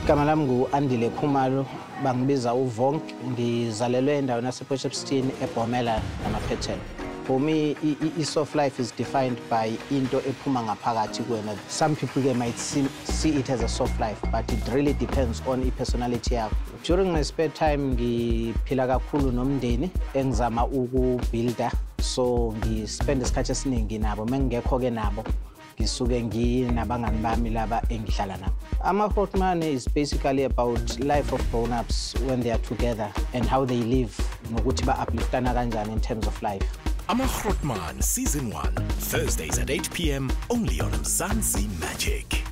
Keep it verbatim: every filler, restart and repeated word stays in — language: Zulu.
Igama lami ngu-Andile Khumalo, bangibiza uVonk, ngizalelwe endaweni yase-Port Shepstone eBhomela namaphethelo. For me, i-soft life is defined by into ephuma ngaphakathi kuwena. Some people they might see, see it as a soft life, but it really depends on the personality yakho. During my spare time, ngiphila kakhulu nomndeni engizama ukubuilda, so ngispend isikhathi esiningi nabo. Mengekho-ke nabo, ngisuke nginabangani bami laba engihlala nabo. Ama Grootman is basically about life of grown-ups when they are together and how they live, nokuthi ba-upliftana kanjani in terms of life. Ama Grootman Season one, Thursdays at eight p m only on Mzansi Magic.